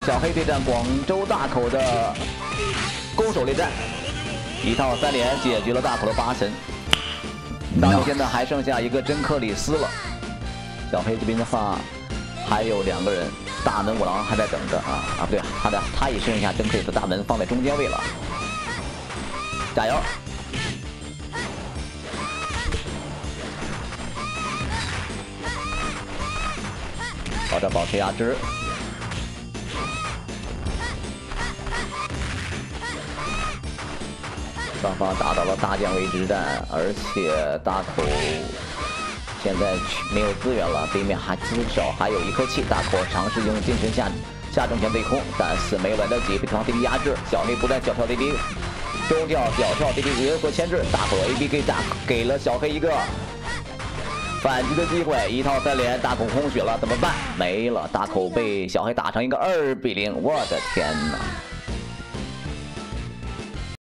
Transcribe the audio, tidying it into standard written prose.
小黑对战广州大口的攻守列战，1套3连解决了大口的8神。大口现在还剩下一个真克里斯了。小黑这边的话还有2个人，大门五郎还在等着不对，他也剩下真克里斯，大门放在中间位了。加油！保持保持压制。双方打到了大将位之战，而且大口现在没有资源了，对面至少还有1颗气。大口尝试用精神下重拳对空，但是没有来得及，被对方 DD 压制。小黑不断小跳 DD， 中跳小跳 DD 有所牵制。大口 AB 给了小黑一个反击的机会，1套3连，大口空血了，怎么办？没了，大口被小黑打成一个2比0，我的天哪！